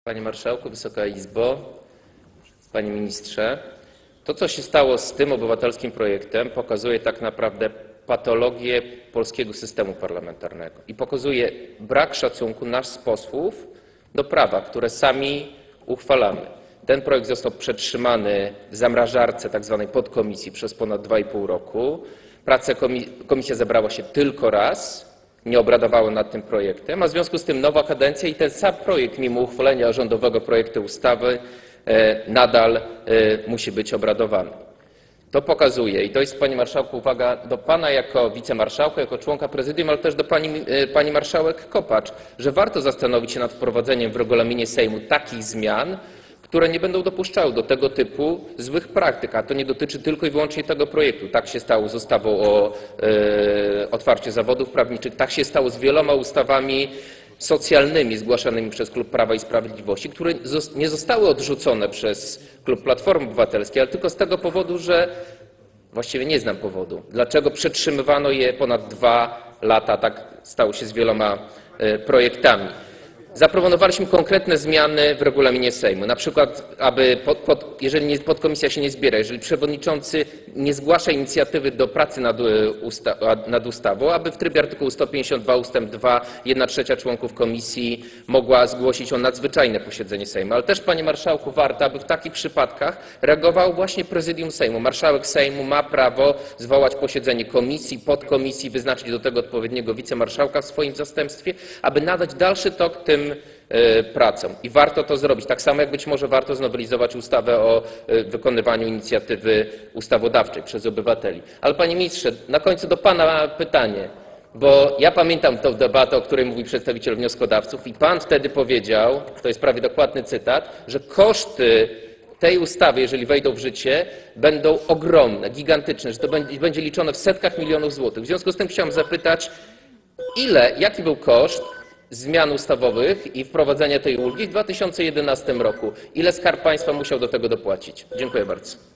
Panie Marszałku, Wysoka Izbo, Panie Ministrze, to, co się stało z tym obywatelskim projektem, pokazuje tak naprawdę patologię polskiego systemu parlamentarnego i pokazuje brak szacunku nas, posłów, do prawa, które sami uchwalamy. Ten projekt został przetrzymany w zamrażarce tzw. podkomisji przez ponad 2,5 roku. Komisja zebrała się tylko raz, nie obradowały nad tym projektem, a w związku z tym nowa kadencja i ten sam projekt, mimo uchwalenia rządowego projektu ustawy, nadal musi być obradowany. To pokazuje, i to jest, Panie Marszałku, uwaga do Pana jako wicemarszałka, jako członka prezydium, ale też do Pani Marszałek Kopacz, że warto zastanowić się nad wprowadzeniem w regulaminie Sejmu takich zmian, które nie będą dopuszczały do tego typu złych praktyk, a to nie dotyczy tylko i wyłącznie tego projektu. Tak się stało z ustawą o otwarciu zawodów prawniczych, tak się stało z wieloma ustawami socjalnymi zgłaszanymi przez klub Prawa i Sprawiedliwości, które nie zostały odrzucone przez klub Platformy Obywatelskiej, ale tylko z tego powodu, że właściwie nie znam powodu, dlaczego przetrzymywano je ponad 2 lata. Tak stało się z wieloma projektami. Zaproponowaliśmy konkretne zmiany w regulaminie Sejmu, na przykład, aby jeżeli podkomisja się nie zbiera, jeżeli przewodniczący nie zgłasza inicjatywy do pracy nad ustawą, aby w trybie artykułu 152 ust. 2 1/3 członków komisji mogła zgłosić o nadzwyczajne posiedzenie Sejmu. Ale też, Panie Marszałku, warto, aby w takich przypadkach reagowało właśnie prezydium Sejmu. Marszałek Sejmu ma prawo zwołać posiedzenie komisji, podkomisji, wyznaczyć do tego odpowiedniego wicemarszałka w swoim zastępstwie, aby nadać dalszy tok tym pracom. I warto to zrobić. Tak samo jak być może warto znowelizować ustawę o wykonywaniu inicjatywy ustawodawczej przez obywateli. Ale, Panie Ministrze, na końcu do Pana pytanie, bo ja pamiętam tę debatę, o której mówił przedstawiciel wnioskodawców i Pan wtedy powiedział, to jest prawie dokładny cytat, że koszty tej ustawy, jeżeli wejdą w życie, będą ogromne, gigantyczne, że to będzie liczone w setkach milionów złotych. W związku z tym chciałem zapytać, jaki był koszt zmian ustawowych i wprowadzenia tej ulgi w 2011 roku? Ile Skarb Państwa musiał do tego dopłacić? Dziękuję bardzo.